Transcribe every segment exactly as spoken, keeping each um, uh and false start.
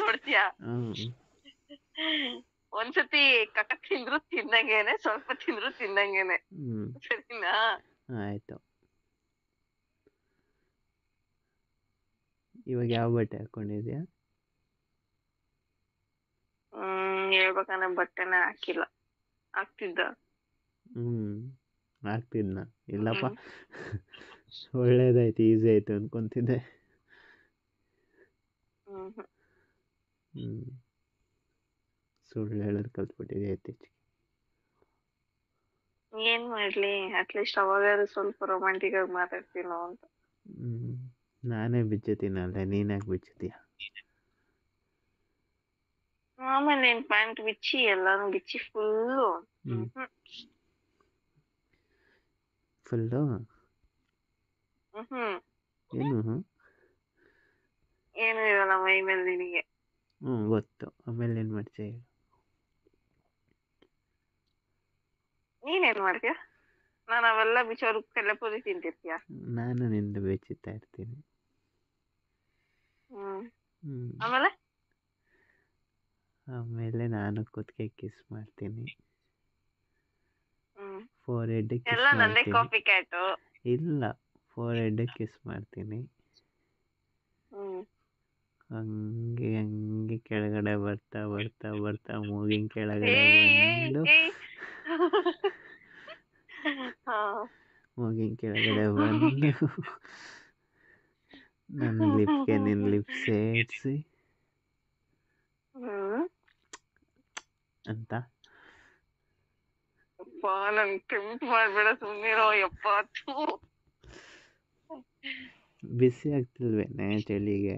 ನೋಡ್ತೀಯಾ? ಹ್ಮ್ ಒಂದ್ಸತಿ ಕಕ್ಕ ತಿಂದ್ರು ತಿನ್ನಂಗೇನೆ, ಸ್ವಲ್ಪ ತಿಂದ್ರು ತಿನ್ನಂಗೇನೆ. ಹ್ಮ್ ಸರಿನಾ? ಆಯ್ತು. ಇವಾಗ ಯಾವ ಬಟ್ಟೆ ಹಾಕೊಂಡಿದ್ಯಾ? ಹ್ಮ್ ಹೇಳ್ಬೇಕಂದ್ರೆ ಬಟ್ಟೆನೆ ಹಾಕಿಲ್ಲ. ಹಾಕ್ತಿದ್ದ? ಹ್ಮ್ ಆಗ್ತಿದ್ನ? ಇಲ್ಲಪ್ಪ. ಹ್ಮ್ ಒಳ್ಳೇದಾಯ್ತು, ಈಸಿ ಆಯ್ತು ಅನ್ಕೊಂತಿದ್ದೆ. ಹ್ಮ್ ಹ್ಮ್ ಹ್ಮ್ ಸುಳ್ಳು ಹೇಳೋದು ಕಲ್ತ್ಬಿಟ್ಟಿದೆ ಇತ್ತೀಚೆಗೆ. ಏನ್ ಮಾಡ್ಲಿ, ಅಟ್ಲೀಸ್ಟ್ ಅವಾಗಾದ್ರೂ ಸ್ವಲ್ಪ ರೊಮ್ಯಾಂಟಿಕ್ ಆಗಿ ಮಾತಾಡ್ತೀನೋ ಅಂತ. ಹ್ಮ್ ನಾನೇ ಬಿಚ್ಚುತ್ತೀನಲ್ಲ, ನೀನ್ಯಾಕೆ ಬಿಚ್ಚುತ್ತೀಯ? ಆಮೇಲೆ ನಿನ್ ಪ್ಯಾಂಟ್ ಬಿಚ್ಚಿ ಎಲ್ಲಾನು ಬಿಚ್ಚಿ ಫುಲ್ಲು. ಹ್ಮ್ ಹ್ಮ್ ಫುಲ್ಲು ಹ್ಮ್ ಹ್ಮ್ ಏನು? ಏನು ಇರಲ್ಲ ಮೈ ಮೇಲೆ ನಿನಗೆ. ಹ್ಞೂ ಗೊತ್ತು. ಆಮೇಲೆ ಏನು ಮಾಡ್ತೀಯ? ನೀನೇನ್ ಮಾಡ್ತೀಯ? ನಾನು ಅವೆಲ್ಲ ಬಿಚ್ಚೋರು ಕಡಲೆಪುರಿ ತಿಂತಿರ್ತೀಯ. ನಾನು ನಿಂದ ಬೆಚ್ಚುತ್ತಾ ಇರ್ತೀನಿ. ಹ್ಮ್ ಹ್ಮ್ ಆಮೇಲೆ ಆಮೇಲೆ ನಾನು ಕುತ್ತಿಗೆ ಕಿಸ್ ಮಾಡ್ತೀನಿ, ಹ್ಮ್ ಫೋರ್ ಹೆಡ್ ಕಿಸ್ ಎಲ್ಲ ನಂದೇ ಮಾಡ್ತೀನಿ. Copy cat. ಇಲ್ಲ, ಫೋರ್ ಹೆಡ್ ಕಿಸ್ ಮಾಡ್ತೀನಿ. ಹ್ಮ್ ಹಂಗೆ ಹಂಗೆ ಕೆಳಗಡೆ ಬರ್ತಾ ಬರ್ತಾ ಬರ್ತಾ ಮೂಗಿನ ಕೆಳಗಡೆ ಏಯ್ ಬಂದು ಏಯ್ ಹಾ ಮೂಗಿನ ಕೆಳಗಡೆ ಬಂದು ನನ್ನ ಲಿಪ್ಗೆ ನಿನ್ನ ಲಿಪ್ ಸೇರಿಸಿ ಹ್ಮ್ ಅಂತ. ಯಪ್ಪ ನನ್ ಟೆಂಪ್ಟ್ ಮಾಡ್ಬೇಡ, ಸುಮ್ಮನಿರೋ ಯಪ್ಪ. ಥು. ಬಿಸಿ ಆಗ್ತಿಲ್ವೇನೆ ಚಳಿಗೆ?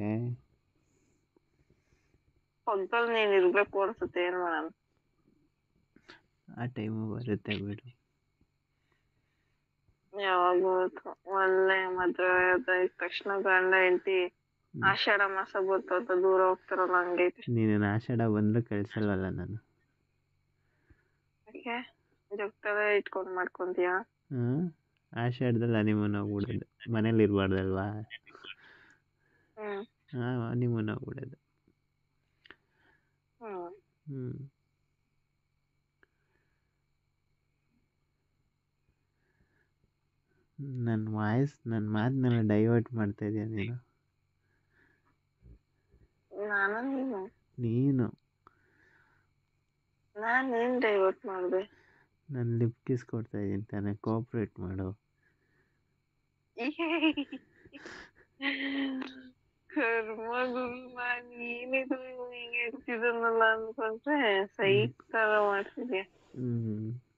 ಪಕ್ಕದಲ್ಲಿ ನೀನ್ ಇರ್ಬೇಕು ಅನ್ಸುತ್ತೆ, ಏನ್ ಮಾಡೋಣ. ಆ ಟೈಮು ಬರುತ್ತೆ ಬಿಡು. ಯಾವಾಗ ಒಳ್ಳೆ ಮದ್ವೆ ಆದ ತಕ್ಷಣ ಗಂಡ ಹೆಂಡತಿ ಆಷಾಢ ಮಾಸ ಬರ್ತಾ ದೂರ ಹೋಗ್ತಾರಲ್ಲ, ಹಂಗೈತೆ. ನೀನು ಆಷಾಢ ಬಂದರೂ ಕಳ್ಸಲ್ವಲ್ಲ ನಾನು. ಯಾಕೆ ಜೊತೆಲೆ ಇಟ್ಕೊಂಡು ಮಾಡ್ಕೊಂತೀಯಾ? ಹ್ಞೂ ಆಷಾಢದಲ್ಲಿ ಹನಿಮೂನ್ ಹೋಗ್ಬಿಡೋದು, ಮನೇಲಿ ಇರಬಾರ್ದಲ್ವಾ? ಹ್ಮ್ ಹಾಂ ಹನಿಮೂನ್ ಹೋಗ್ಬಿಡೋದು. ಹ್ಮ್ ಹ್ಞೂ ನನ್ನ ವಾಯ್ಸ್, ನನ್ನ ಮಾತನ್ನೆಲ್ಲ ಡೈವರ್ಟ್ ಮಾಡ್ತಾ ಇದೀಯ ನೀನು. ನಾನು ನೀನು ನೀನು ನಾನ್ ಏನ್ ಡೈವರ್ಟ್ ಮಾಡಿದೆ? ನಾನು ಲಿಪ್ ಕಿಸ್ ಕೊಡ್ತಾ ಇದ್ದೀನಿ ತಾನೇ, ಕೋಆಪ್ರೇಟ್ ಮಾಡು. ಕರ್ಮಗಳು, ನಾನ್ ಏನಿದು ಹಿಂಗೆ ಇರ್ತಿದನ್ನಲ್ಲ ಅನ್ಕೊಂಡ್ರೆ ಸೈಕ್ ತರ ಮಾಡ್ತಿದ್ಯಾ. ಹ್ಞೂ